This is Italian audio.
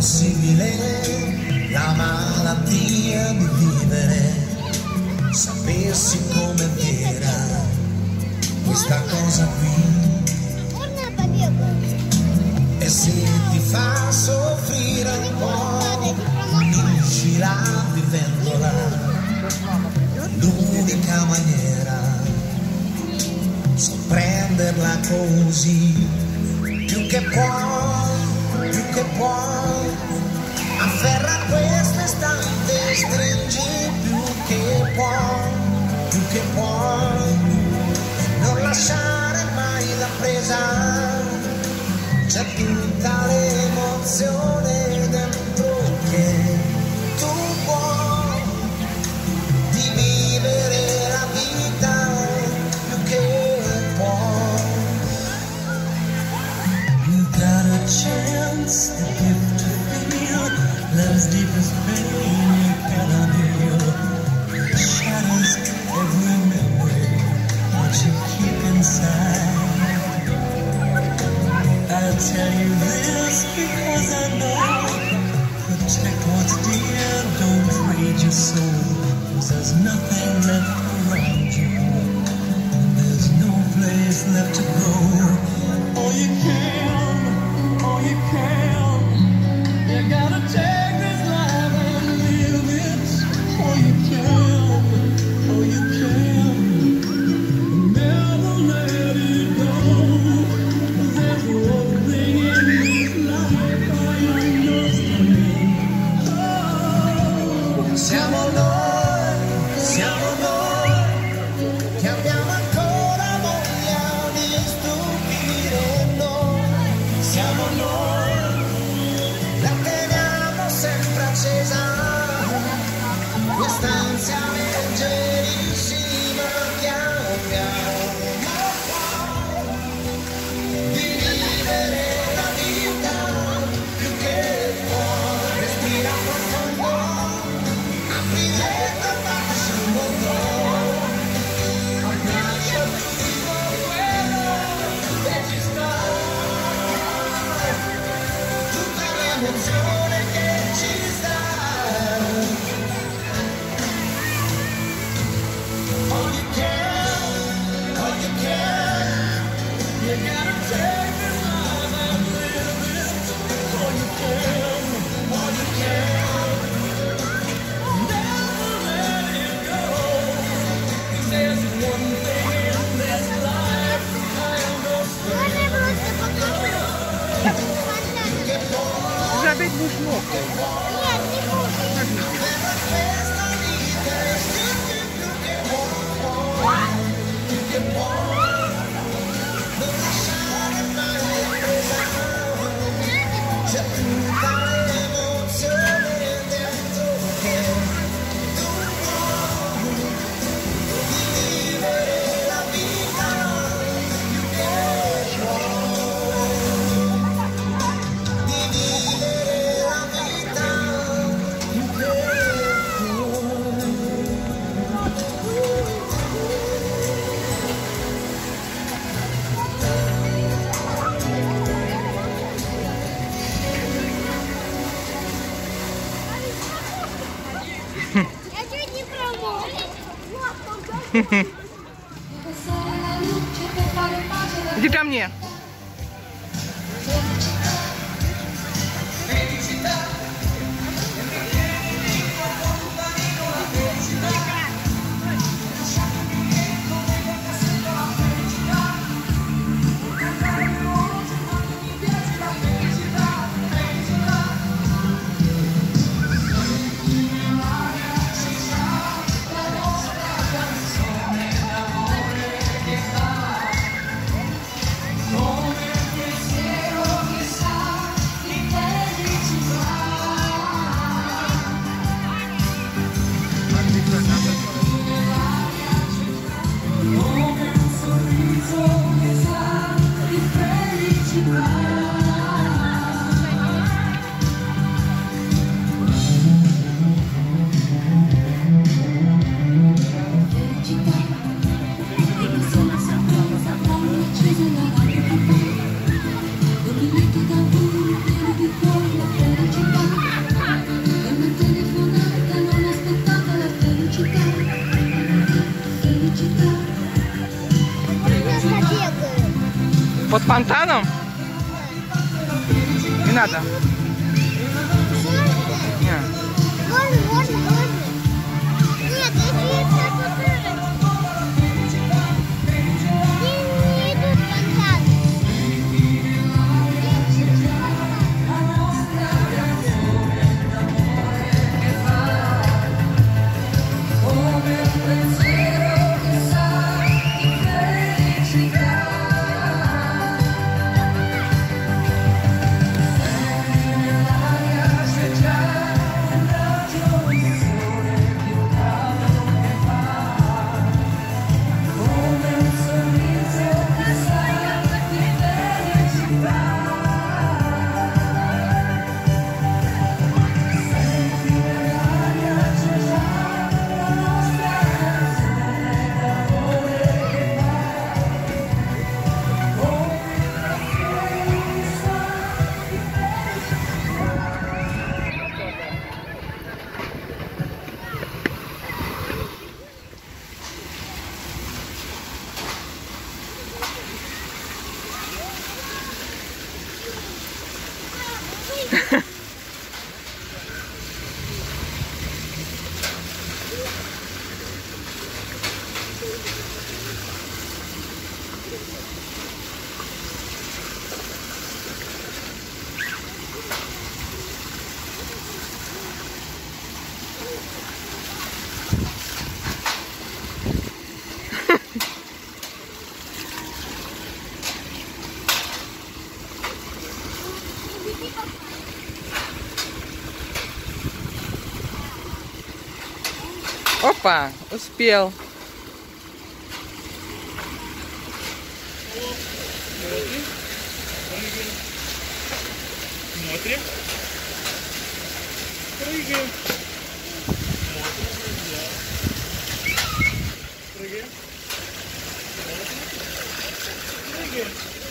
possibile la malattia di vivere, sapessi com'è vera questa cosa qui. E se ti fa soffrire un po', uniscila vivendola, l'unica maniera, sorprenderla così, più che puoi, afferra questo istante, stringi più che puoi, e non lasciare mai la presa. C'è tutta l'emozione dentro che tu puoi di vivere la vita più che puoi. You got a chance, the gift to feel love's deepest pain you cannot heal. Shadows every memory that you keep inside. I'll tell you this because I know, protect what's dear, don't trade your soul, 'cause there's nothing left around you, and there's no place left to go. All you can, you gotta take this life and live it. All you can, never let it go. There's one thing in this life I understand. Siamo noi, che abbiamo ancora voglia di stupire noi. Siamo noi, la teniamo sempre accesa, quest'ansia leggerissima, piano piano, di vivere la vita più che puoi. Respira profondo, apri le tue facce un mondo, lascia tutto quello che ci sta, tutta l'emozione che ci sta. All you can, you gotta take this life and live it. All you can, never let it go. 'Cause there's one thing in this life I understand. Che puoi, Забить будешь ногти. per questa vita è più che puoi, non lasciare mai la presa. C'è tutta l'emozione dentro che tu puoi di vivere la vita più che puoi, di vivere la vita più che puoi. Я чуть не промок. Иди ко мне. Oh, Под фонтаном? Не надо. Нет. Можно. Нет, если это не идут фонтаны. Опа, успел. Смотрим. Прыгаем. Прыгаем. Прыгаем.